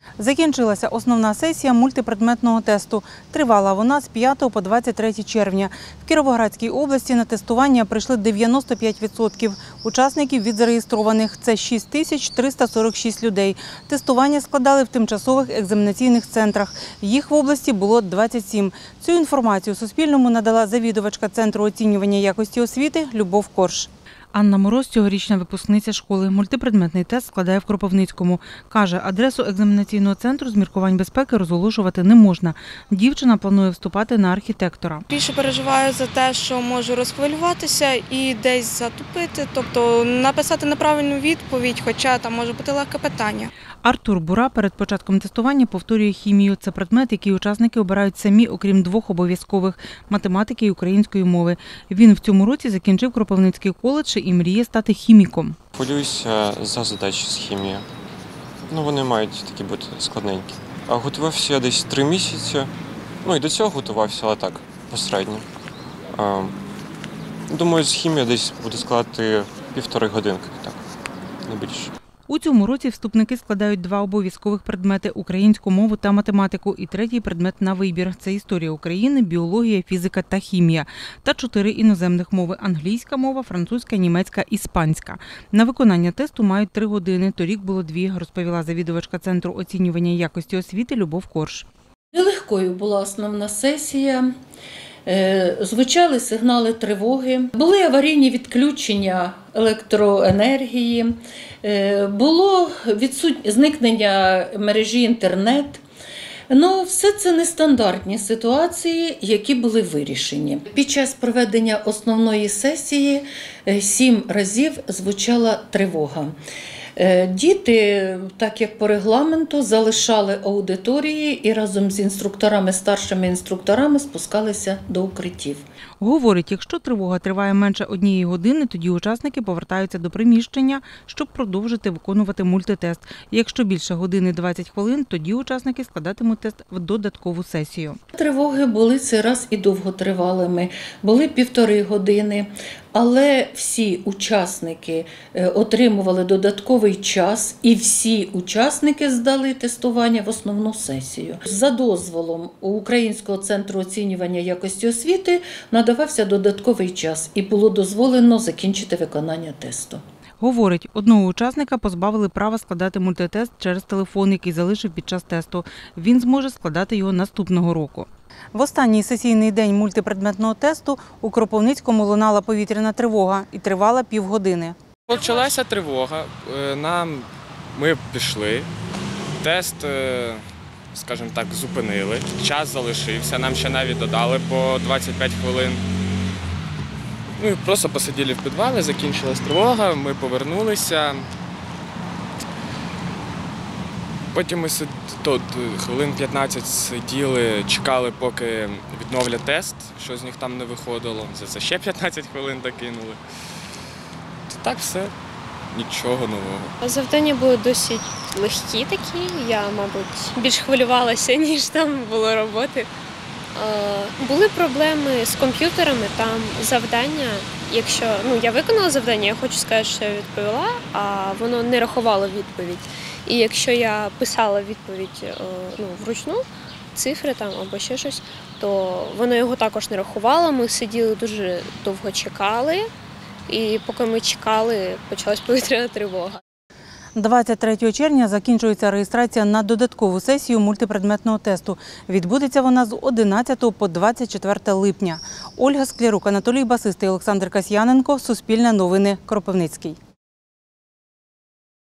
Закінчилася основна сесія мультипредметного тесту. Тривала вона з 5 по 23 червня. В Кіровоградській області на тестування прийшли 95% учасників від зареєстрованих. Це 6346 людей. Тестування складали в тимчасових екзаменаційних центрах. Їх в області було 27. Цю інформацію Суспільному надала завідувачка Центру оцінювання якості освіти Любов Корж. Анна Мороз – цьогорічна випускниця школи. Мультипредметний тест складає в Кропивницькому. Каже, адресу екзаменаційного центру з міркувань безпеки розголошувати не можна. Дівчина планує вступати на архітектора. Більше переживаю за те, що можу розхвилюватися і десь затупити, тобто написати неправильну відповідь, хоча там може бути легке питання. Артур Бура перед початком тестування повторює хімію. Це предмет, який учасники обирають самі, окрім двох обов'язкових – математики і української мови. Він в цьому році закінчив Кропивницький коледж і мріє стати хіміком. Хвилююся за задачі з хімії. Вони мають такі бути складненькі. А готувався я десь 3 місяці. І до цього готувався, але так, посередньо. Думаю, з хімії десь буде складати 1,5 годинки, так, не більше. У цьому році вступники складають 2 обов'язкових предмети – українську мову та математику і 3-й предмет на вибір – це історія України, біологія, фізика та хімія. Та 4 іноземних мови – англійська мова, французька, німецька, іспанська. На виконання тесту мають 3 години, торік було 2, розповіла завідувачка Центру оцінювання якості освіти Любов Корж. Нелегкою була основна сесія. Звучали сигнали тривоги, були аварійні відключення електроенергії, було зникнення мережі інтернет. Все це нестандартні ситуації, які були вирішені. Під час проведення основної сесії 7 разів звучала тривога. Діти, так як по регламенту, залишали аудиторії і разом з інструкторами, старшими інструкторами спускалися до укриттів. Говорить, якщо тривога триває менше 1 години, тоді учасники повертаються до приміщення, щоб продовжити виконувати мультитест. Якщо більше години 20 хвилин, тоді учасники складатимуть тест в додаткову сесію. Тривоги були цей раз і довготривалими, були 1,5 години. Але всі учасники отримували додатковий час і всі учасники здали тестування в основну сесію. За дозволом Українського центру оцінювання якості освіти надавався додатковий час і було дозволено закінчити виконання тесту. Говорить, одного учасника позбавили права складати мультитест через телефон, який залишив під час тесту. Він зможе складати його наступного року. В останній сесійний день мультипредметного тесту у Кропивницькому лунала повітряна тривога і тривала півгодини. Почалася тривога, ми пішли, тест, скажімо так, зупинили, час залишився, нам ще навіть додали по 25 хвилин. Просто посиділи в підвалі, закінчилась тривога, ми повернулися. Потім ми тут хвилин 15 сиділи, чекали, поки відновлять тест, що з них там не виходило. За це ще 15 хвилин докинули. Так все, нічого нового. Завдання були досить легкі такі, я, мабуть, більш хвилювалася, ніж там було роботи. Були проблеми з комп'ютерами, там завдання, якщо я виконала завдання, я хочу сказати, що я відповіла, а воно не рахувало відповідь. І якщо я писала відповідь вручну, цифри там або ще щось, то воно його також не рахувало. Ми сиділи дуже довго чекали, і поки ми чекали, почалась повітряна тривога. 23 червня закінчується реєстрація на додаткову сесію мультипредметного тесту. Відбудеться вона з 11 по 24 липня. Ольга Склярук, Анатолій Басистий, Олександр Касьяненко. Суспільне новини. Кропивницький.